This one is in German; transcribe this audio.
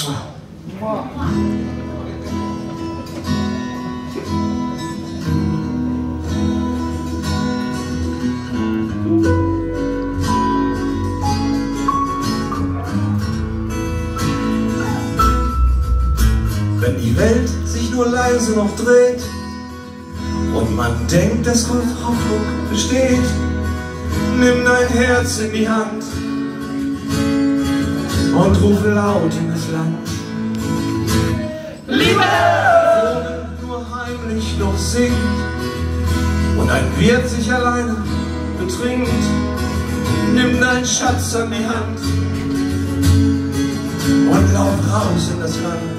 Wenn die Welt sich nur leise noch dreht und man denkt, dass Hoffnung besteht, nimm dein Herz in die Hand und rufe laut in das Land. Liebe! Nur heimlich noch singt und ein Wirt sich alleine betrinkt, nimm deinen Schatz an die Hand und lauf raus in das Land.